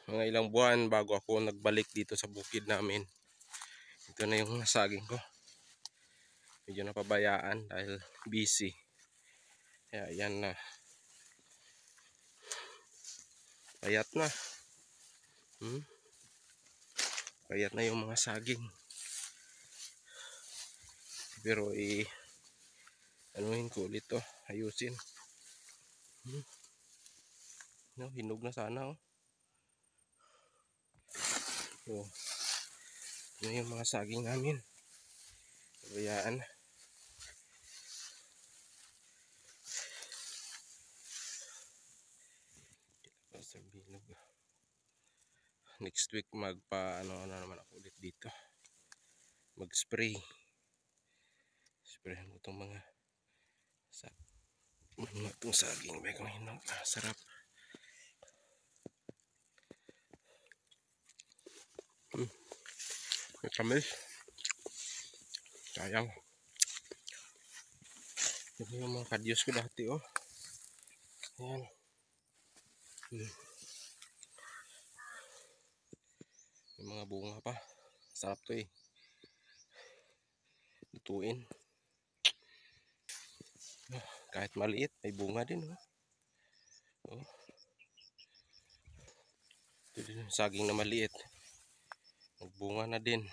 Mga ilang buwan bago ako nagbalik dito sa bukid namin. Ito na yung saging ko. Medyo napabayaan dahil busy. Kaya yan na. Payat na. Payat na yung mga saging. Pero anuhin ko ulit to. Ayusin. No, hinog na sana oh. So, ito na yung mga saging namin. Pabayaan. Sa bilog. Next week magpa ano naman ako ulit dito. Mag-spray. Sprayan mo itong mga itong saging. Bagang hinog. Sarap. May kamis. Sayang. Ito yung mga kadyos ko dati oh. Ayan. May mga bunga pa. Sarap to eh. Lutuin. Kahit maliit, may bunga din oh. Oh. Ito din yung saging na maliit. Nagbunga na din.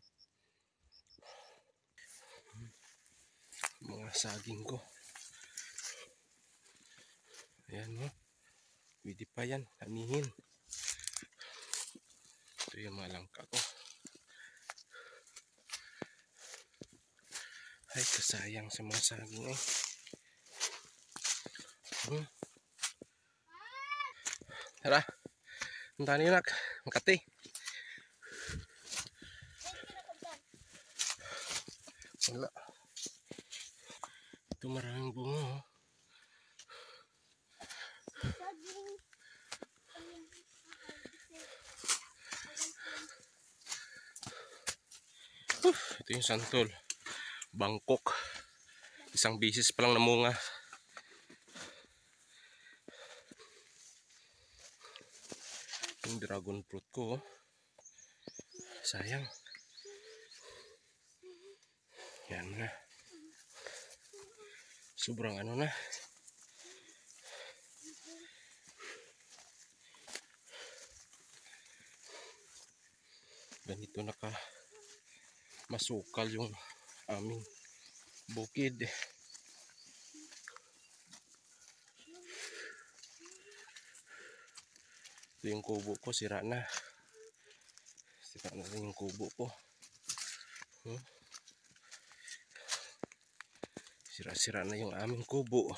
Mga saging ko. Ayan oh. Pwede pa yan. Anihin. Ito yung mga langka ko. Ay, kasayang sa mga saging eh. Tara. Punta niyo nak. Makati. Wala. Ito maraming bunga oh. Ito yung santol. Bangkok. Isang bisis pa lang namunga. Yung dragon fruit ko oh. Sayang. Yan na. Sobrang ano na. Ganito naka masukal yung aming bukid. Ito yung kubo ko, sira na. Sira na rin yung kubo ko. Sira-sira na yung aming kubo.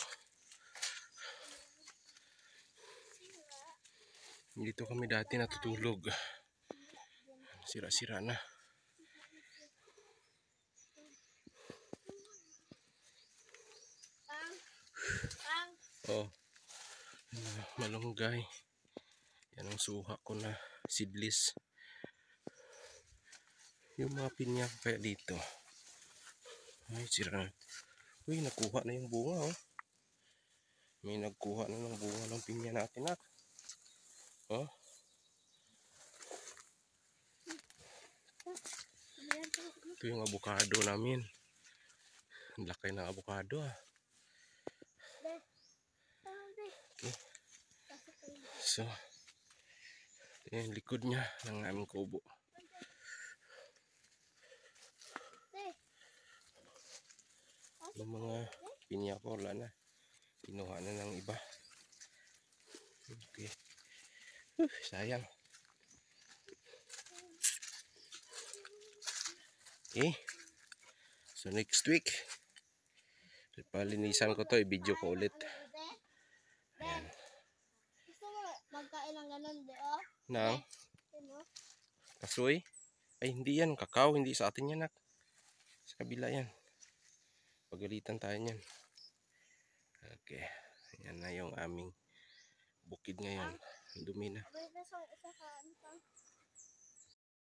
Dito kami dati natutulog. Sira-sira na. Oh, malunggay. Yan ang suha ko na seedless. Yung mga pinya kaya dito. Ay, sira na. Uy, nakuha na yung bunga oh. May nagkuha na ng bunga ng pinya natin nak. Oh. Ito yung avocado namin. Ang laki ng avocado ah. Okay. So, ito yung likod niya ng aming kubo. Yung mga pinya ko wala na. Kinuha na ng iba. Okay. Sayang. Okay. So next week, palinisan ko to, i-video ko ulit. Ayan. Magkain ng ganun di oh. Nang? Kasoy? Ay hindi yan, kakao, hindi sa atin yan nak. Sa kabila yan. Pagalitan tayo niyan. Okay. Yan na yung aming bukid ngayon. Dumi na.